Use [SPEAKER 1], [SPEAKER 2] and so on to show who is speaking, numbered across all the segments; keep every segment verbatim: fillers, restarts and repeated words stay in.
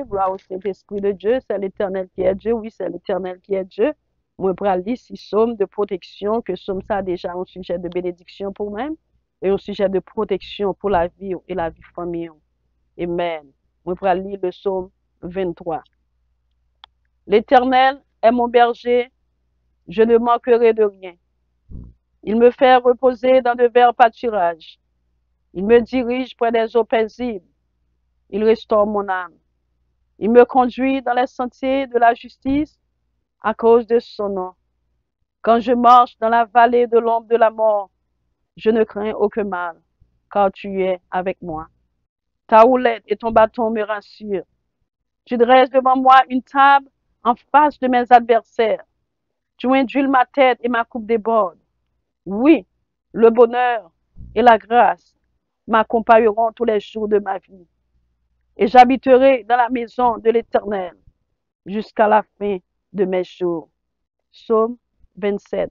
[SPEAKER 1] gloire au Saint-Esprit de Dieu, c'est l'Éternel qui est Dieu, oui, c'est l'Éternel qui est Dieu. Moi, je vais lire six psaumes de protection, que somme ça déjà un sujet de bénédiction pour moi, et un sujet de protection pour la vie et la vie famille. Amen. Moi, je vais lire le psaume vingt-trois. L'Éternel est mon berger, je ne manquerai de rien. Il me fait reposer dans de verts pâturages. Il me dirige près des eaux paisibles. Il restaure mon âme. Il me conduit dans les sentiers de la justice à cause de son nom. Quand je marche dans la vallée de l'ombre de la mort, je ne crains aucun mal, car tu es avec moi. Ta houlette et ton bâton me rassurent. Tu dresses devant moi une table en face de mes adversaires. Tu induis ma tête et ma coupe déborde. Oui, le bonheur et la grâce m'accompagneront tous les jours de ma vie. Et j'habiterai dans la maison de l'Éternel jusqu'à la fin de mes jours. Psaume vingt-sept.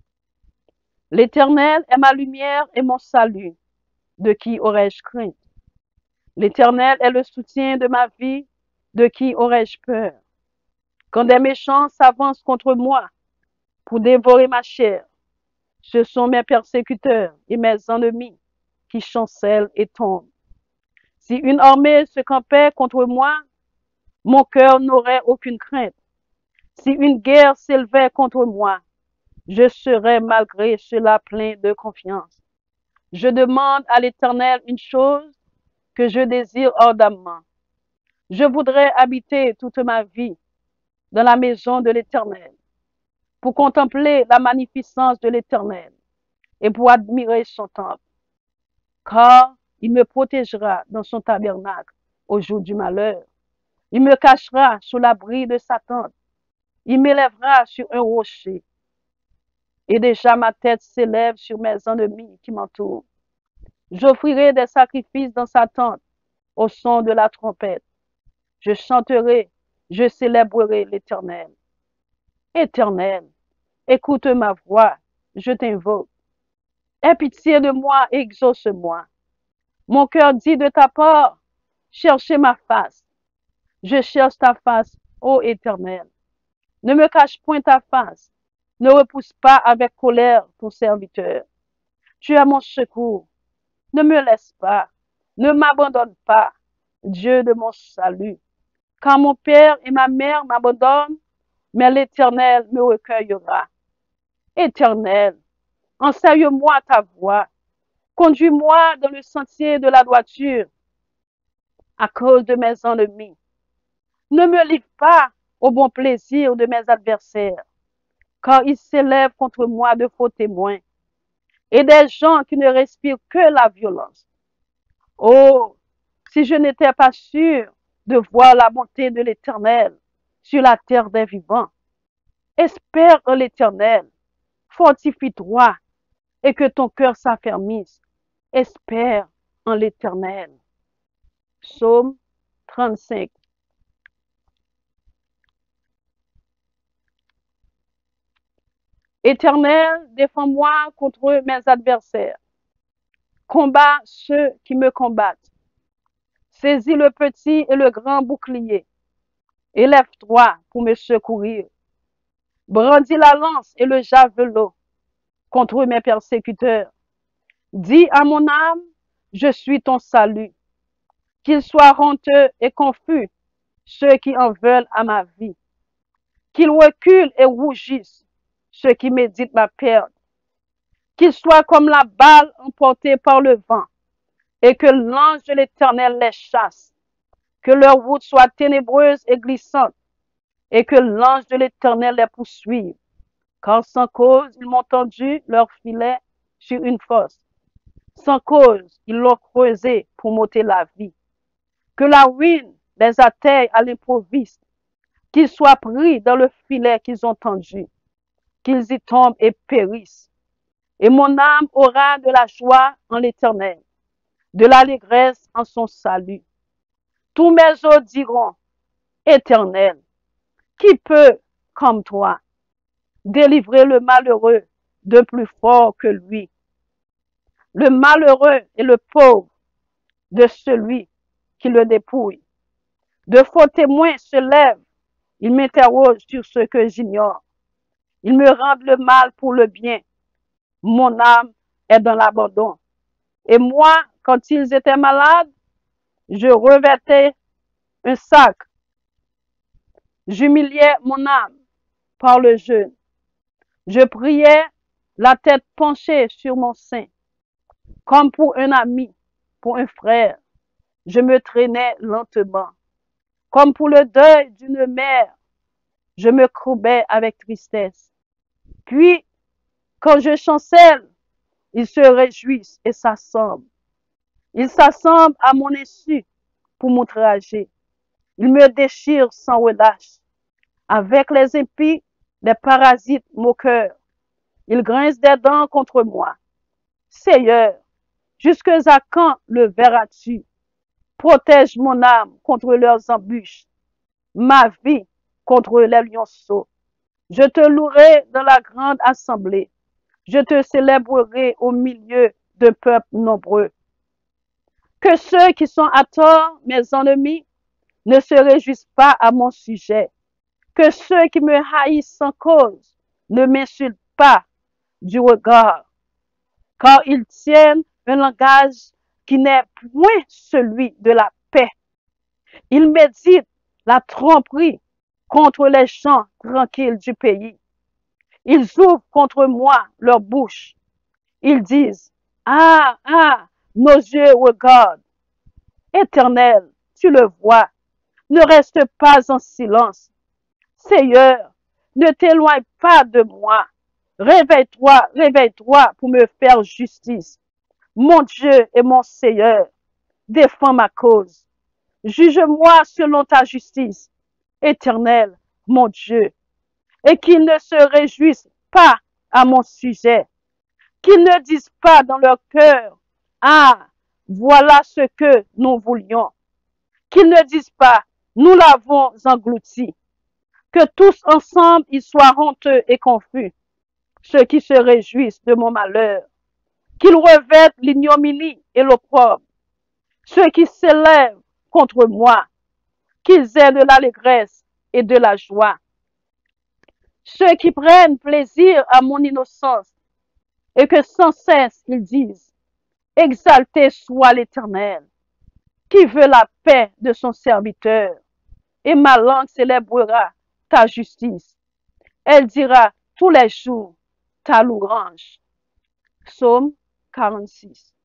[SPEAKER 1] L'Éternel est ma lumière et mon salut. De qui aurais-je crainte? L'Éternel est le soutien de ma vie. De qui aurais-je peur? Quand des méchants s'avancent contre moi pour dévorer ma chair, ce sont mes persécuteurs et mes ennemis qui chancellent et tombent. Si une armée se campait contre moi, mon cœur n'aurait aucune crainte. Si une guerre s'élevait contre moi, je serais malgré cela plein de confiance. Je demande à l'Éternel une chose que je désire ardemment. Je voudrais habiter toute ma vie dans la maison de l'Éternel, pour contempler la magnificence de l'Éternel et pour admirer son temple. Car il me protégera dans son tabernacle au jour du malheur. Il me cachera sous l'abri de sa tente. Il m'élèvera sur un rocher. Et déjà ma tête s'élève sur mes ennemis qui m'entourent. J'offrirai des sacrifices dans sa tente au son de la trompette. Je chanterai, je célébrerai l'Éternel. Éternel, écoute ma voix, je t'invoque. Aie pitié de moi et exauce-moi. Mon cœur dit de ta part, cherchez ma face. Je cherche ta face, ô Éternel. Ne me cache point ta face. Ne repousse pas avec colère ton serviteur. Tu es mon secours. Ne me laisse pas. Ne m'abandonne pas, Dieu de mon salut. Quand mon père et ma mère m'abandonnent, mais l'Éternel me recueillera. Éternel, enseigne-moi ta voie. Conduis-moi dans le sentier de la droiture à cause de mes ennemis. Ne me livre pas au bon plaisir de mes adversaires, car ils s'élèvent contre moi de faux témoins et des gens qui ne respirent que la violence. Oh, si je n'étais pas sûr de voir la bonté de l'Éternel sur la terre des vivants. Espère en l'Éternel, fortifie-toi et que ton cœur s'affermisse. Espère en l'Éternel. Psaume trente-cinq. Éternel, défends-moi contre mes adversaires. Combat ceux qui me combattent. Saisis le petit et le grand bouclier. Élève-toi pour me secourir. Brandis la lance et le javelot contre mes persécuteurs. Dis à mon âme, je suis ton salut. Qu'ils soient honteux et confus, ceux qui en veulent à ma vie. Qu'ils reculent et rougissent, ceux qui méditent ma perte. Qu'ils soient comme la balle emportée par le vent, et que l'ange de l'Éternel les chasse. Que leur route soit ténébreuse et glissante, et que l'ange de l'Éternel les poursuive. Car sans cause, ils m'ont tendu leur filet sur une fosse. Sans cause, ils l'ont creusé pour m'ôter la vie. Que la ruine les atteigne à l'improviste, qu'ils soient pris dans le filet qu'ils ont tendu, qu'ils y tombent et périssent. Et mon âme aura de la joie en l'Éternel, de l'allégresse en son salut. Tous mes os diront, Éternel, qui peut, comme toi, délivrer le malheureux de plus fort que lui, le malheureux et le pauvre de celui qui le dépouille. De faux témoins se lèvent. Ils m'interrogent sur ce que j'ignore. Ils me rendent le mal pour le bien. Mon âme est dans l'abandon. Et moi, quand ils étaient malades, je revêtais un sac. J'humiliais mon âme par le jeûne. Je priais, la tête penchée sur mon sein, comme pour un ami, pour un frère. Je me traînais lentement. Comme pour le deuil d'une mère, je me courbais avec tristesse. Puis, quand je chancelle, ils se réjouissent et s'assemblent. Ils s'assemblent à mon insu pour m'outrager. Ils me déchirent sans relâche. Avec les impies, les parasites moqueurs, ils grincent des dents contre moi. Seigneur, jusqu'à quand le verras-tu? Protège mon âme contre leurs embûches, ma vie contre les lionceaux. Je te louerai dans la grande assemblée. Je te célébrerai au milieu d'un peuple nombreux. Que ceux qui sont à tort, mes ennemis, ne se réjouissent pas à mon sujet. Que ceux qui me haïssent sans cause ne m'insultent pas du regard, car ils tiennent un langage qui n'est point celui de la paix. Ils méditent la tromperie contre les gens tranquilles du pays. Ils ouvrent contre moi leur bouche. Ils disent, ah, ah, nos yeux regardent. Éternel, tu le vois, ne reste pas en silence. Seigneur, ne t'éloigne pas de moi. Réveille-toi, réveille-toi pour me faire justice. Mon Dieu et mon Seigneur, défends ma cause. Juge-moi selon ta justice, Éternel, mon Dieu, et qu'ils ne se réjouissent pas à mon sujet, qu'ils ne disent pas dans leur cœur, ah, voilà ce que nous voulions, qu'ils ne disent pas, nous l'avons englouti, que tous ensemble ils soient honteux et confus, ceux qui se réjouissent de mon malheur, qu'ils revêtent l'ignominie et l'opprobre, ceux qui s'élèvent contre moi, qu'ils aient de l'allégresse et de la joie, ceux qui prennent plaisir à mon innocence et que sans cesse ils disent, exalté soit l'Éternel, qui veut la paix de son serviteur, et ma langue célébrera ta justice. Elle dira tous les jours ta louange. Psaume quarante-six.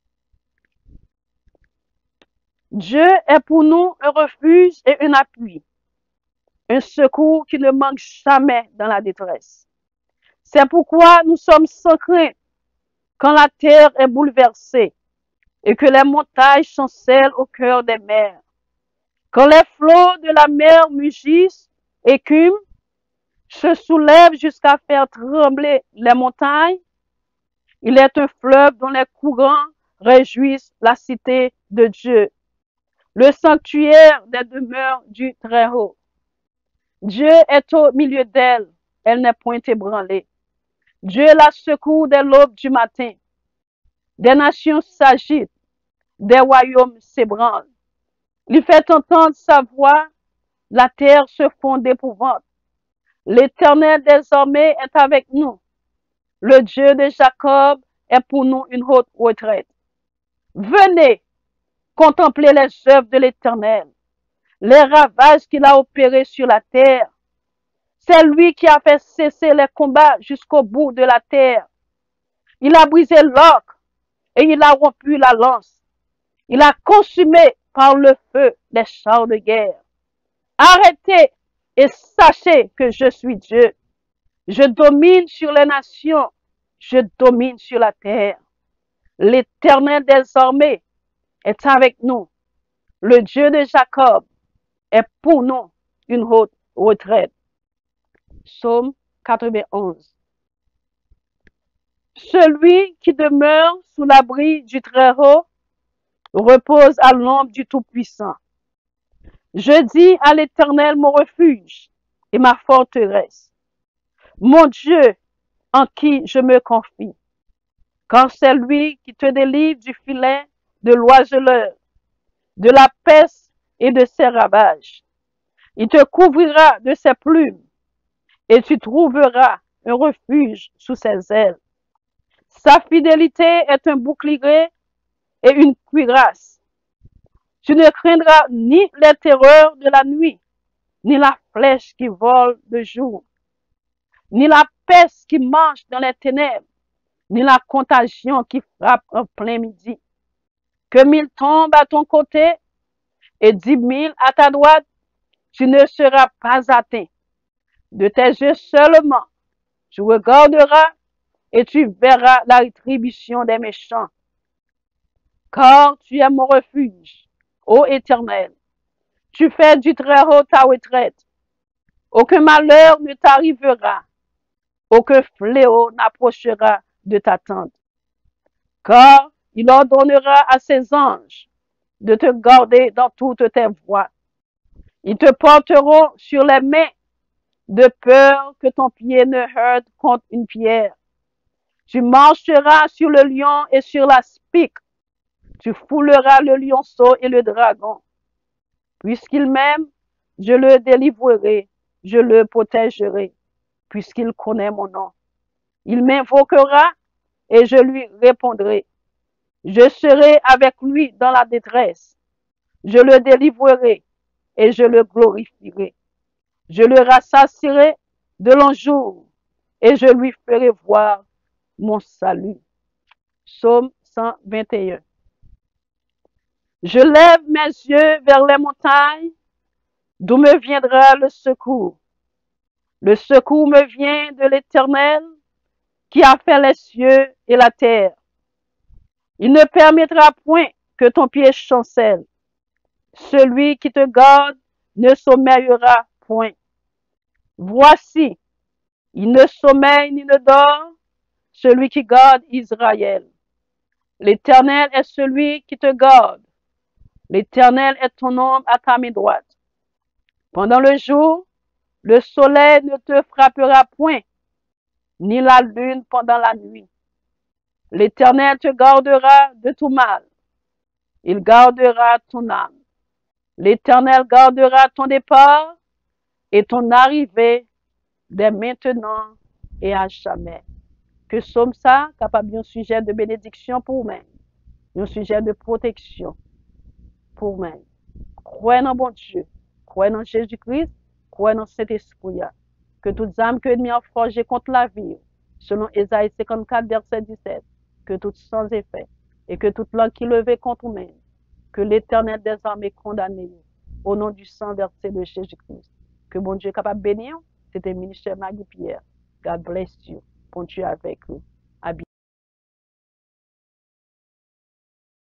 [SPEAKER 1] Dieu est pour nous un refuge et un appui, un secours qui ne manque jamais dans la détresse. C'est pourquoi nous sommes sans crainte quand la terre est bouleversée et que les montagnes chancellent au cœur des mers. Quand les flots de la mer mugissent, écument, se soulèvent jusqu'à faire trembler les montagnes, il est un fleuve dont les courants réjouissent la cité de Dieu, le sanctuaire des demeures du Très-Haut. Dieu est au milieu d'elle, elle n'est point ébranlée. Dieu la secoue dès l'aube du matin. Des nations s'agitent, des royaumes s'ébranlent. Il fait entendre sa voix, la terre se fond d'épouvante. L'Éternel désormais est avec nous. Le Dieu de Jacob est pour nous une haute retraite. Venez contempler les œuvres de l'Éternel, les ravages qu'il a opérés sur la terre. C'est lui qui a fait cesser les combats jusqu'au bout de la terre. Il a brisé l'arc et il a rompu la lance. Il a consumé par le feu les chars de guerre. Arrêtez et sachez que je suis Dieu. Je domine sur les nations, je domine sur la terre. L'Éternel désormais est avec nous. Le Dieu de Jacob est pour nous une haute retraite. Psaume quatre-vingt-onze. Celui qui demeure sous l'abri du Très-Haut repose à l'ombre du Tout-Puissant. Je dis à l'Éternel mon refuge et ma forteresse, mon Dieu en qui je me confie, car c'est lui qui te délivre du filet de l'oiseleur, de la peste et de ses ravages. Il te couvrira de ses plumes et tu trouveras un refuge sous ses ailes. Sa fidélité est un bouclier et une cuirasse. Tu ne craindras ni les terreurs de la nuit, ni la flèche qui vole de jour, ni la peste qui marche dans les ténèbres, ni la contagion qui frappe en plein midi. Que mille tombent à ton côté et dix mille à ta droite, tu ne seras pas atteint. De tes yeux seulement, tu regarderas et tu verras la rétribution des méchants. Car tu es mon refuge, ô Éternel. Tu fais du Très-Haut ta retraite. Aucun malheur ne t'arrivera, aucun fléau n'approchera de ta tente. Car il ordonnera à ses anges de te garder dans toutes tes voies. Ils te porteront sur les mains, de peur que ton pied ne heurte contre une pierre. Tu marcheras sur le lion et sur la spique. Tu fouleras le lionceau et le dragon. Puisqu'il m'aime, je le délivrerai, je le protégerai, puisqu'il connaît mon nom. Il m'invoquera et je lui répondrai. Je serai avec lui dans la détresse. Je le délivrerai et je le glorifierai. Je le rassasierai de longs jours et je lui ferai voir mon salut. Psaume cent vingt et un. Je lève mes yeux vers les montagnes, d'où me viendra le secours. Le secours me vient de l'Éternel, qui a fait les cieux et la terre. Il ne permettra point que ton pied chancelle. Celui qui te garde ne sommeillera point. Voici, il ne sommeille ni ne dort, celui qui garde Israël. L'Éternel est celui qui te garde. L'Éternel est ton ombre à ta main droite. Pendant le jour, le soleil ne te frappera point, ni la lune pendant la nuit. L'Éternel te gardera de tout mal. Il gardera ton âme. L'Éternel gardera ton départ et ton arrivée dès maintenant et à jamais. Que somme ça capable d'un sujet de bénédiction pour moi, un sujet de protection pour moi. Croyez dans bon Dieu, croyez dans Jésus-Christ, croyez dans Saint-Esprit. Que toutes âmes que l'ennemi a forgées contre la vie, selon Ésaïe cinquante-quatre, verset dix-sept, que toutes sans effet, et que toute langue qui levait contre nous, que l'Éternel des armées condamne au nom du sang versé de Jésus-Christ. Que bon Dieu est capable de bénir, c'était le ministère Maggie Pierre. God bless you. Bon Dieu avec vous.